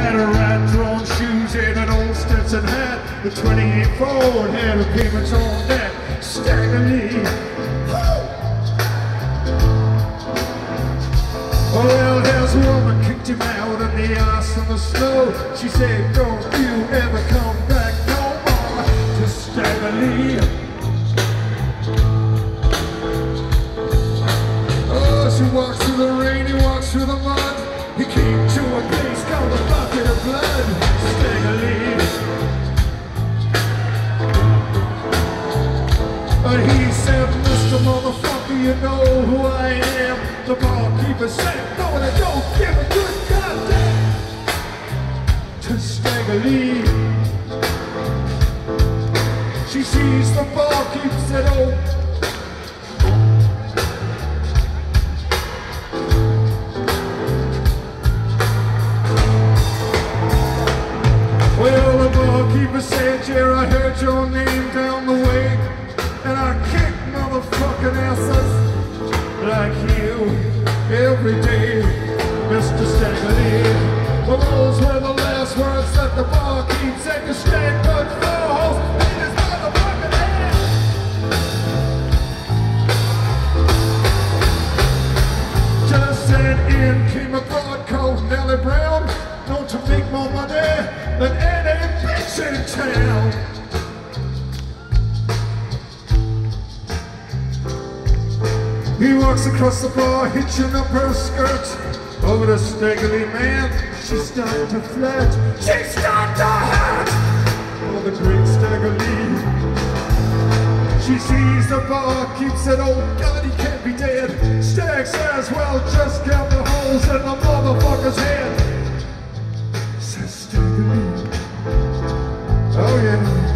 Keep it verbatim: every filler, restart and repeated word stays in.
had a rat-drawn shoes and an old Stetson hat. The twenty-eight Ford had her payments on that. Stagger Lee. Oh, well, his woman kicked him out in the ice and the snow. She said, don't you ever come back no more to Stagger Lee. Oh, she walks through the rain, he walks through the mud. He came to a place called a bucket of blood. Stagger Lee. But he said, Mister Motherfucker, you know who I am. The barkeeper said, no, they don't give a good goddamn to Stagger Lee. She sees the barkeeper said, oh, well, the barkeeper said, yeah, I heard your name down the way, and I kick motherfucking asses like you every day, Mister Stagger Lee. Well, those were the last words that the barkeep said to Stag Good Falls in his motherfucking head. Just then in came a broad called Nellie Brown, known to make more money than any bitch in town. He walks across the bar, hitching up her skirt over the Stagger Lee man. She's starting to flirt, she's starting to hurt. Oh, the great Stagger Lee. She sees the barkeep, said, oh God, he can't be dead. Stag says, well, just count the holes in the motherfucker's head. Says Stagger Lee. Oh yeah.